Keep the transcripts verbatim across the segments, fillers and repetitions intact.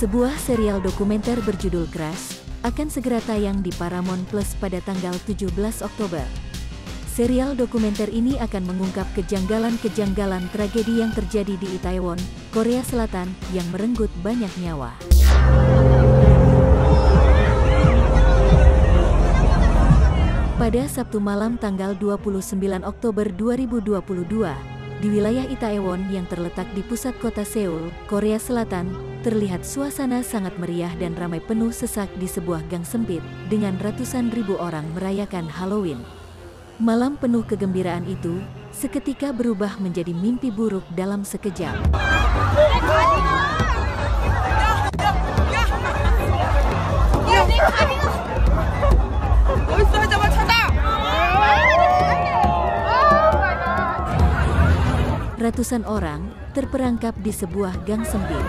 Sebuah serial dokumenter berjudul Crash akan segera tayang di Paramount Plus pada tanggal tujuh belas Oktober. Serial dokumenter ini akan mengungkap kejanggalan-kejanggalan tragedi yang terjadi di Itaewon, Korea Selatan yang merenggut banyak nyawa. Pada Sabtu malam tanggal dua puluh sembilan Oktober dua ribu dua puluh dua, di wilayah Itaewon yang terletak di pusat kota Seoul, Korea Selatan, terlihat suasana sangat meriah dan ramai penuh sesak di sebuah gang sempit, dengan ratusan ribu orang merayakan Halloween. Malam penuh kegembiraan itu, seketika berubah menjadi mimpi buruk dalam sekejap. Ratusan orang terperangkap di sebuah gang sempit.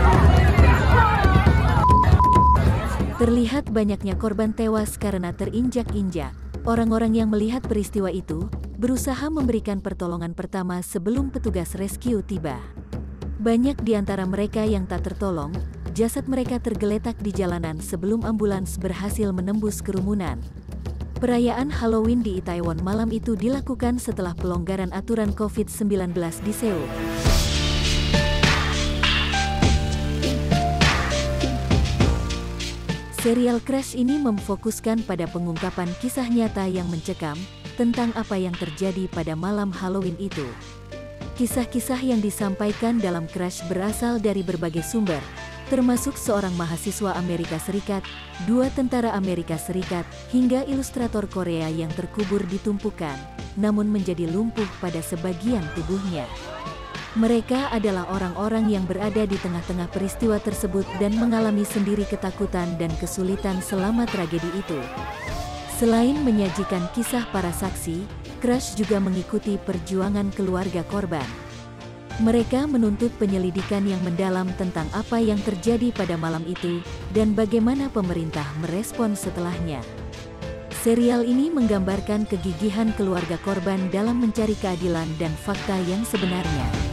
Terlihat banyaknya korban tewas karena terinjak-injak. Orang-orang yang melihat peristiwa itu berusaha memberikan pertolongan pertama sebelum petugas rescue tiba. Banyak di antara mereka yang tak tertolong, jasad mereka tergeletak di jalanan sebelum ambulans berhasil menembus kerumunan. Perayaan Halloween di Itaewon malam itu dilakukan setelah pelonggaran aturan covid sembilan belas di Seoul. Serial Crash ini memfokuskan pada pengungkapan kisah nyata yang mencekam tentang apa yang terjadi pada malam Halloween itu. Kisah-kisah yang disampaikan dalam Crash berasal dari berbagai sumber, termasuk seorang mahasiswa Amerika Serikat, dua tentara Amerika Serikat, hingga ilustrator Korea yang terkubur di tumpukan, namun menjadi lumpuh pada sebagian tubuhnya. Mereka adalah orang-orang yang berada di tengah-tengah peristiwa tersebut dan mengalami sendiri ketakutan dan kesulitan selama tragedi itu. Selain menyajikan kisah para saksi, Crash juga mengikuti perjuangan keluarga korban. Mereka menuntut penyelidikan yang mendalam tentang apa yang terjadi pada malam itu dan bagaimana pemerintah merespon setelahnya. Serial ini menggambarkan kegigihan keluarga korban dalam mencari keadilan dan fakta yang sebenarnya.